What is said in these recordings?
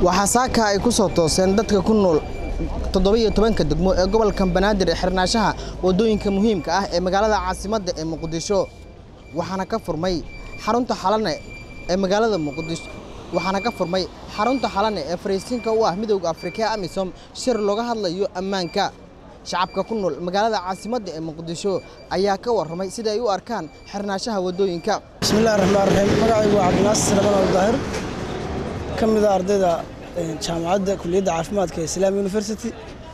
waxaa saaka ay ku soo tooseen dadka ku nool 17 degmo ee gobolka Banaadir ee xirnaashaha wadooyinka muhiimka ah ee magaalada caasimadda ee Muqdisho waxaana ka furmay xarunta xalane ee magaalada Muqdisho ee Fariisinka u ah Midowga Afrika AMISOM shir looga hadlayo ammaanka shacabka ku nool magaalada caasimadda ee Muqdisho ayaa ka warramay sida ay u arkaan xirnaashaha wadooyinka. Bismillahir Rahmanir Rahiim magacaygu waa Cabdinaasir Salamaan Daahir kamid ah ardayda jaamacadda kulliyadda caafimaadka ee Islam University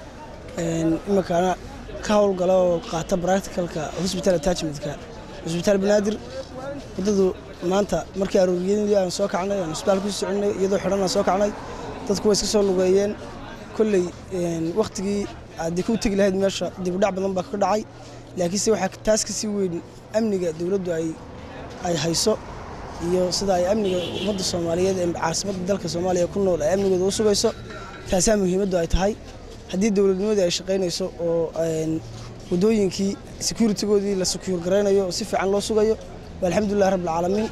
imakaana ka howlgala oo qaata practicalka hospital attachmentka hospital Banaadir wadadu maanta markii arooriyeen aan soo kacnay aan isbitaalka ku soconay iyadoo xidhan aan soo kacnay dadku way iska soo lugeeyeen kullay waqtigii aad ku tagi lahayd meesha dib u dhac badan baa ka dhacay laakiin waxa taas ka sii weyn amniga dawladdu ay hayso iyo sida ay amniga ummadda Soomaaliyeed ee caasimadda dalka Soomaaliya ku nool ay amnigooda u sugayso taas muhiimadu ay tahay haddii dawladnimadu ay shaqeynayso oo wadooyinkii security-goodii la secure gareynayo si fiican loo sugayo alxamdulillah rabbil caalamiin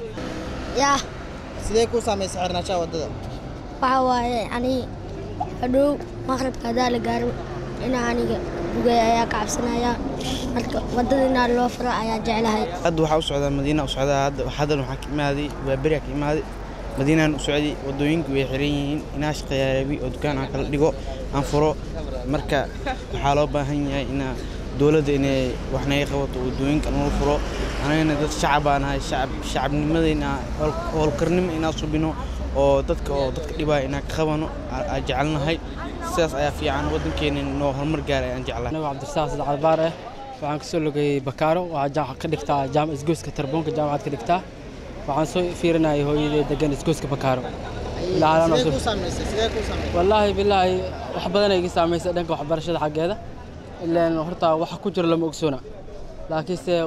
sidee ku saameysay xirnaashaha wadada waxa waaye ani hadhow maqribka hadaa la gaaro inaa aniga bugay ayaa ka cabsanaya marka wadada inaa loo furo ayaa jeclahay hadda waxaa u socdaa Madiina u socdaa hadda waxaa ka imaaday waa bariya ka imaaday Madiinaan u socday wadooyinku way xiran yihiin inaa shaqeeyay oo dukaan aan kala dhigo aan furo marka waxaa loo baahan yahay in dawladda inay wax naga qabato wadooyinka aan furo anagana dad shacab aan ahay shacabnimadayna howlkarnimo inaan subino oo dadka dhibaa inaan ka qabano aan jecelnahay sidaas ayaa fiican wadankeena noo horumar gaaray aan jeclahay anaga Cabdirasaaq Saad Albaar waxaan ka soo lugay Bakaaro waxaan ka dhigtaa jaamacad isgoyska Tarboonka jaamacad ka dhigtaa waxaan soo fiirinay hooyaday degan isgoyska Bakaaro sidee ku saameysay wallahi billahi wax badan ay saameysay dhanka waxbarashada xageeda ilaan horta wax ku jira lama ogsoona laakiin se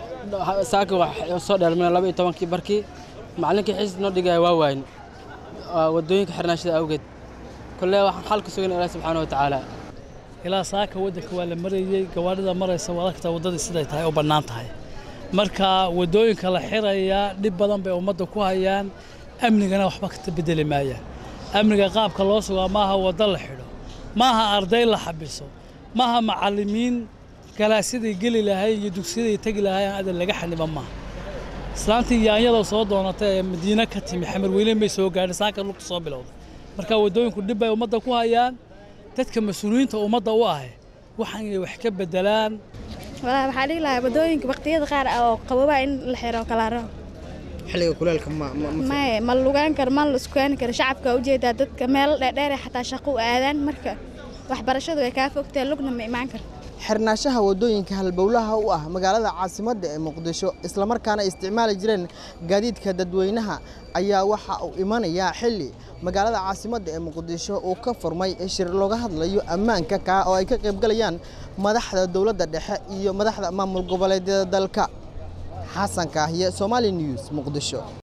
saaka wax soo dhalmay 12 barkii macallinkii xiis noo dhigay waa wayn wadooyinka xirnaashada awgeed kullee waxaan xalka sugan Ilaahay subhanahu wa ta'ala ilaa saaka wadanka waa la marayay gawaarida maraysa wadaagta wadada siday tahay oo banaan tahay marka wadooyinka la xiraya dib badan bay ummadda ku hayaan amnigana waxba ka bedeli maayaan amniga qaabka loo sugaa maaha wada la xidho maaha arday la xabiso maaha macallimiin galaasidii gali lahaay iyo dugsiyada tagi lahaay aad laga xaniba maaha islaantii yaanyada soo doonatay Madiina ka timi xamar weyn may soo gaadhay saaka lug soo bilowday marka wadooyinku dib bay ummadda ku hayaan dadka mas'uuliyiinta ummadda u ah waxaan ay wax ka bedelaan waxa dhilahay wadooyinka waqtiyada qaar oo qababa in la xiro kala raac xilliga kuleelka ma lugaan kar ma la iskueen kar shacabka u jeeda dadka meel dheer xataa shaqo aadaan marka waxbarashadu ay ka fogtay lugna ma imaan kar xirnaashaha wadooyinka halbowlaha u ah magaalada caasimadda ee Muqdisho isla markaana isticmaali jireen gaadiidka dadweynaha ayaa waxa uu imanaya xilli magaalada caasimadda ee Muqdisho oo ka furmay shir looga hadlayo ammaanka oo ay ka qayb galayaan madaxda dawladda dhexe iyo madaxda maamul goboleedyada dalka. Xasan Kaahiye, Somali News, Muqdisho.